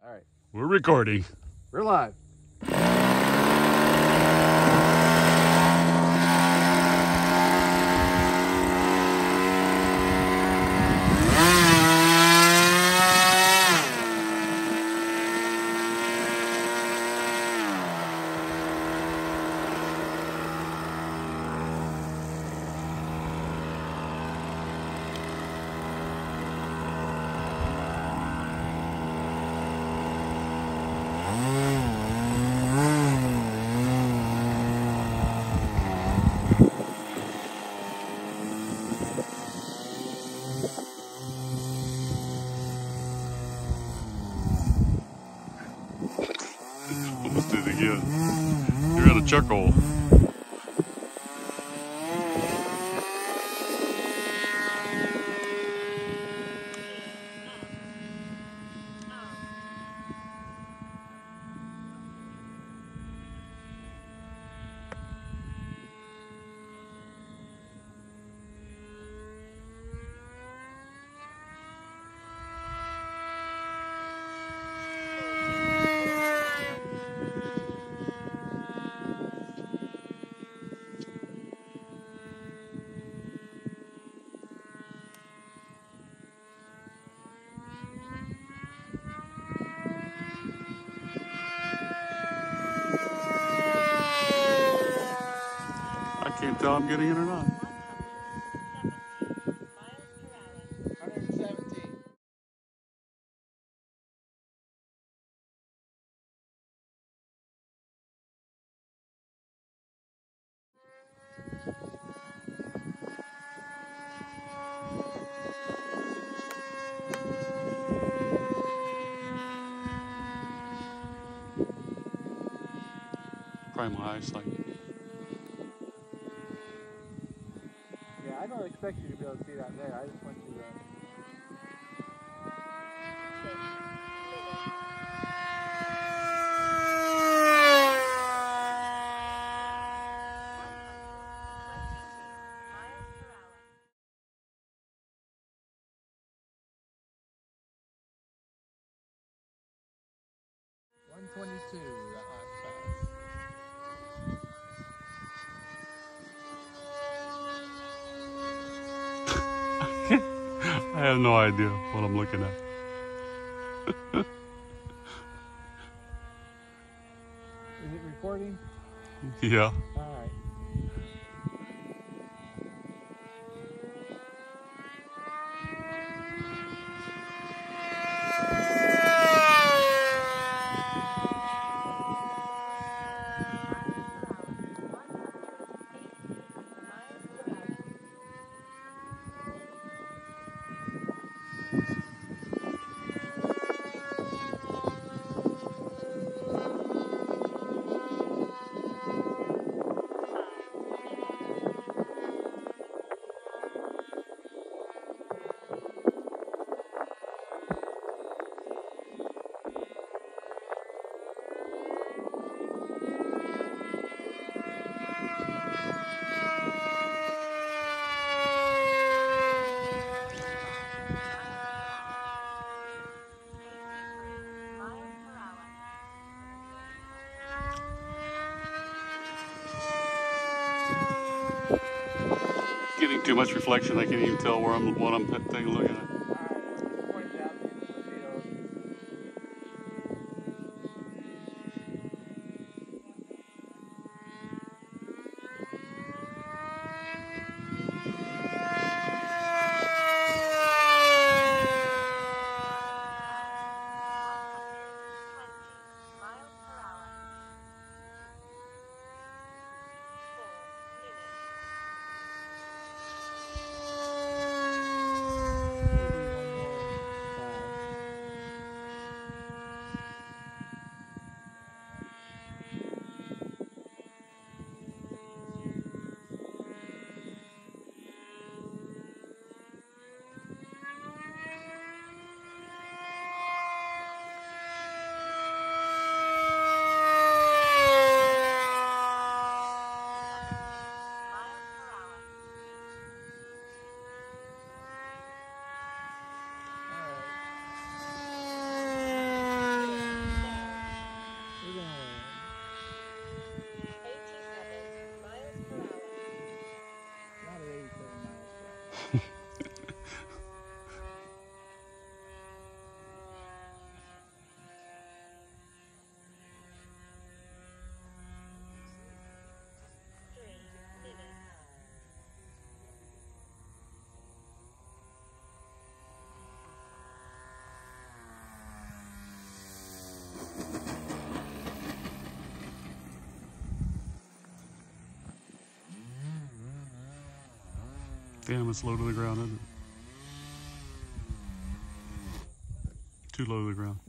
All right. We're recording. We're live. Almost did it again. You're at a chuck hole. I can't tell I'm getting it or not. 117. Probably my eyesight. Yeah, I don't expect you to be able to see that there. I just want you to. .122, the hot pass. I have no idea what I'm looking at. Is it recording? Yeah. All right. Getting too much reflection. I can't even tell what I'm taking a look at. Point down to the torpedoes. Damn, it's low to the ground, isn't it? Too low to the ground.